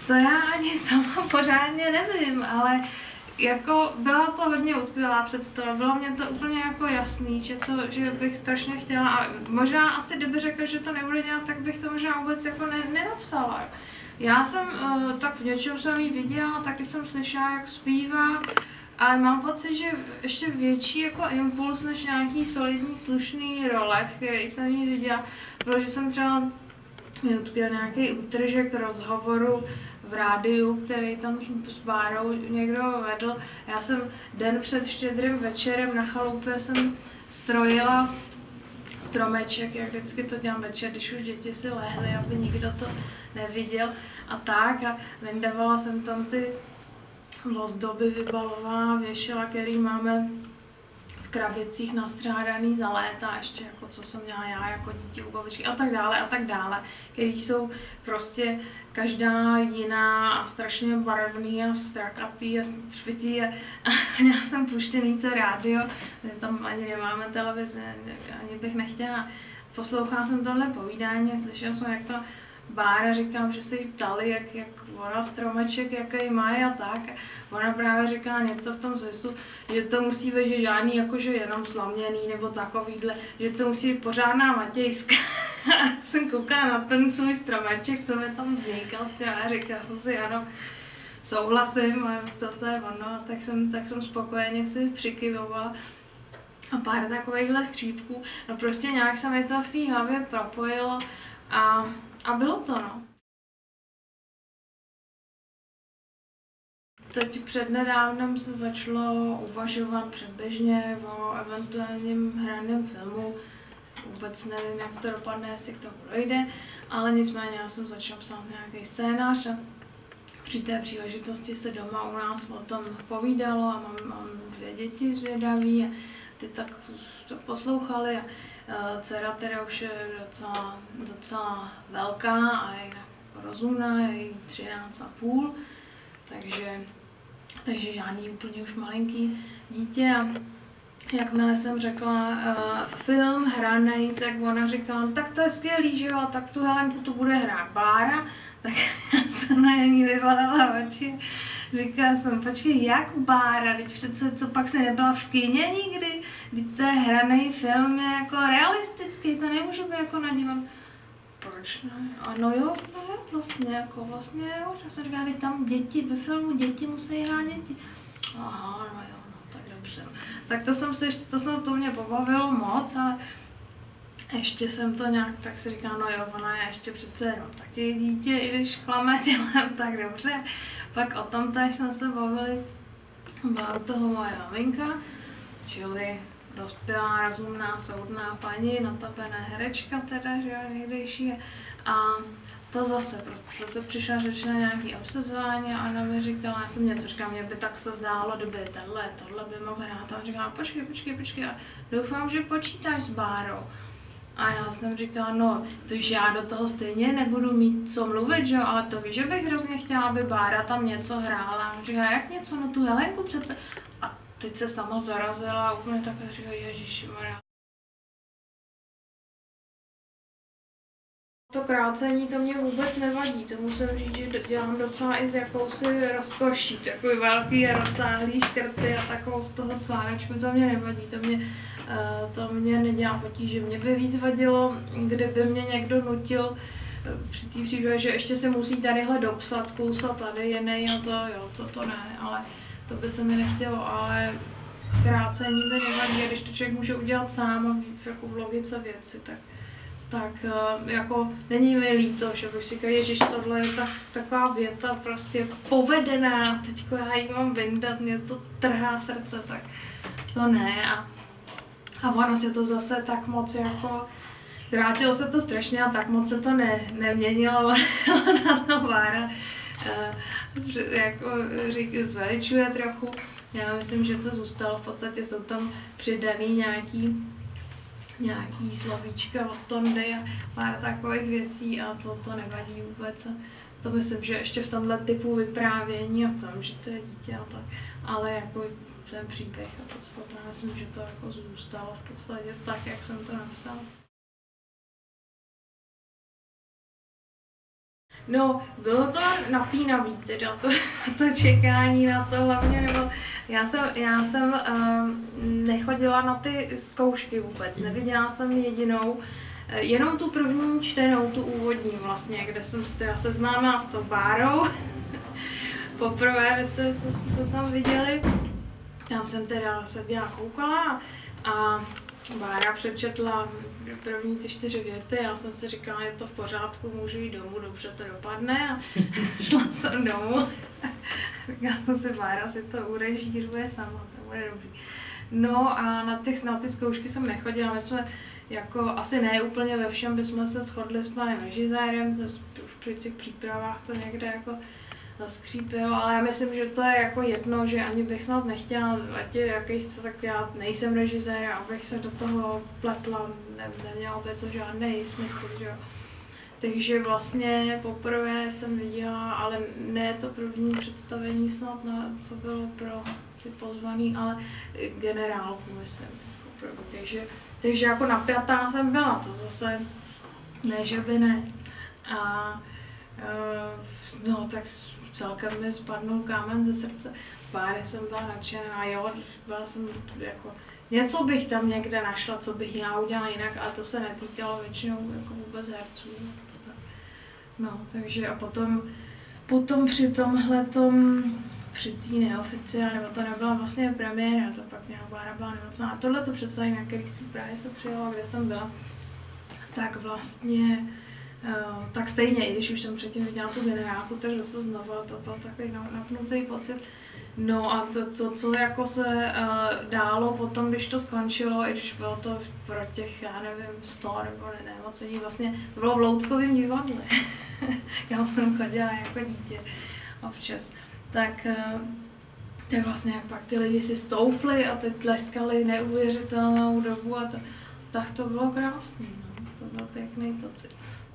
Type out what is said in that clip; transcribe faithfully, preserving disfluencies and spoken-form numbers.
To já ani sama pořádně nevím, ale jako byla to hodně utkvělá představa, bylo mě to úplně jako jasný, že, to, že bych strašně chtěla a možná asi kdyby řekla, že to nebude dělat, tak bych to možná vůbec jako ne, nenapsala. Já jsem, tak v něčem jsem jí viděla, taky jsem slyšela, jak zpívá, ale mám pocit, že ještě větší jako impuls než nějaký solidní, slušný role, který jsem jí viděla, protože jsem třeba utkvěl nějaký útržek rozhovoru v rádiu, který tam s Bárou někdo vedl. Já jsem den před Štědrým večerem na chalupě jsem strojila stromeček, jak vždycky to dělám večer, když už děti si lehly, aby nikdo to neviděl a tak. A vyndavala jsem tam ty ozdoby vybalovaná, věšela, který máme v krabicích nastřádaný za léta, ještě jako co jsem měla já jako dítě u babičky a tak dále a tak dále, který jsou prostě každá jiná a strašně barevný a strakatý a třpitý a, a měla jsem puštěný to rádio, tam ani nemáme televizi, ani bych nechtěla. Poslouchala jsem tohle povídání, slyšela jsem, jak to Bára říkám, že se jí ptali, jak, jak ona stromeček, jaký má a tak. Ona právě říkala něco v tom smyslu, že to musí být, že žádný jakože jenom slaměný nebo takovýhle, že to musí být pořádná matějska. Jsem koukala na ten svůj stromeček, co mi tam vznikal, a říkala jsem si, ano, souhlasím, a toto je ono, tak jsem, tak jsem spokojeně si přikyvovala. A pár takovýchhle skřípků, no prostě nějak se mi to v té hlavě propojilo a A bylo to, no. Teď přednedávnem se začalo uvažovat předběžně o eventuálním hraném filmu. Vůbec nevím, jak to dopadne, jestli to projde, ale nicméně já jsem začala psát nějaký scénář a při té příležitosti se doma u nás o tom povídalo a mám, mám dvě děti zvědaví a ty tak to poslouchali a uh, dcera teda už je docela, docela velká a je rozumná, je jí třináct a půl, takže, takže žádný úplně už malinký dítě a jakmile jsem řekla uh, film hranej, tak ona říkala, no, tak to je skvělý, že jo, a tak tu Helenku tu bude hrát Bára, tak já jsem na ní vyvalila oči. Říkala jsem, počkej, jak Bára, teď přece, co pak se nebyla v kině nikdy, když to je hraný film, je jako realistický, to nemůže být jako na divadlo. Proč ne? Ano jo, no jo, vlastně, jako vlastně jo, že jsem říkala, tam děti, ve filmu děti musí hrát děti. Aha, no jo, no tak dobře. Tak to jsem se ještě, to, jsem, to mě pobavilo moc, ale ještě jsem to nějak, tak si říkám, no jo, ona je ještě přece no, taky dítě, i když klame tělem, tak dobře. Pak o tom též jsme se bavili, byla u toho moje maminka, čili dospělá, rozumná, soudná paní, notabene herečka teda, že jo, někdejší. A to zase prostě, zase přišla řeč na nějaký obsazování a ona mi říkala, já jsem něco říkala, mě by tak se zdálo, kdyby tenhle, tohle by mohl hrát. A on říkala, počkej, počkej, počkej, a doufám, že počítáš s Bárou. A já jsem říkala, no, takže já do toho stejně nebudu mít co mluvit, že jo, ale to víš, že bych hrozně chtěla, aby Bára tam něco hrála. A on říká, jak něco, no tu Helenku přece. A teď se sama zarazila a úplně takhle říká, ježišmarja. To krácení to mě vůbec nevadí, to musím říct, že dělám docela i s jakousi rozkoší, takový velký a rozsáhlý škrty a takovou z toho skládačku, to mě nevadí, to mě, to mě nedělá potíže. Mě by víc vadilo, kdyby mě někdo nutil při té přírodě, že ještě se musí tadyhle dopsat, kus a tady jiný a to, jo, to, to ne, ale to by se mi nechtělo, ale krácení by nevadí, a když to člověk může udělat sám a jako v logice věci, tak tak jako není mi líto, že bych si říkala, ježiš, tohle je tak, taková věta prostě jako povedená, teďko já ji mám vyndat, mě to trhá srdce, tak to ne. A, a ono se to zase tak moc jako, vrátilo se to strašně a tak moc se to ne, neměnilo, na to Bára jako řík, zveličuje trochu. Já myslím, že to zůstalo, v podstatě jsou tam přidaný nějaký nějaký slovíčka od Tondy a pár takových věcí a to, to nevadí vůbec. A to myslím, že ještě v tomhle typu vyprávění a v tom, že to je dítě a tak, ale jako ten příběh a podstatě, myslím, že to jako zůstalo v podstatě tak, jak jsem to napsal. No, bylo to napínavý, teda to, to čekání na to hlavně, nebo já jsem, já jsem um, nechodila na ty zkoušky vůbec, neviděla jsem jedinou, jenom tu první čtenou, tu úvodní vlastně, kde jsem se teda seznámila s tou Bárou. Poprvé jsme se, se tam viděli, tam jsem teda seděla koukala a Bára přečetla první ty čtyři věty, já jsem si říkala, je to v pořádku, můžu jít domů, dobře to dopadne a šla jsem domů. Říkala jsem si, Bára si to urežíruje sama, to bude dobrý. No a na ty, na ty zkoušky jsem nechodila, my jsme jako asi ne úplně ve všem, bychom se shodli s panem režisérem, už při těch přípravách to někde jako zaskřípilo, ale já myslím, že to je jako jedno, že ani bych snad nechtěla, ať je jaký chce, tak já nejsem režisér, abych se do toho pletla, ne, nemělo by to žádný smysl, že jo. Takže vlastně poprvé jsem viděla, ale ne to první představení snad, na, co bylo pro ty pozvaný, ale generálku, myslím, poprvé. Takže, takže jako napjatá jsem byla, to zase ne, že by ne. A uh, no tak celkem mi spadnul kámen ze srdce. Páry jsem byla nadšená, jo, byla jsem jako, něco bych tam někde našla, co bych já udělala jinak, ale to se netýkalo většinou jako vůbec herců. No, takže a potom, potom při tomhletom, při té neoficiálně, nebo to nebyla vlastně premiéra, to pak nějaká Bára byla nemocná. A tohle to představení, na kterých z té Prahy se přijela, kde jsem byla, tak vlastně Uh, tak stejně, i když už jsem předtím viděla tu generálku, tak zase znova to byl takový napnutý pocit. No a to, to co jako se uh, dálo potom, když to skončilo, i když bylo to pro těch, já nevím, sto nebo ne, nemocení, vlastně to bylo v Loutkovém divadle. Já jsem chodila jako dítě občas. Tak, uh, tak vlastně jak pak ty lidi si stoupli a teď tleskali neuvěřitelnou dobu a to, tak to bylo krásný, no. To byl pěkný pocit.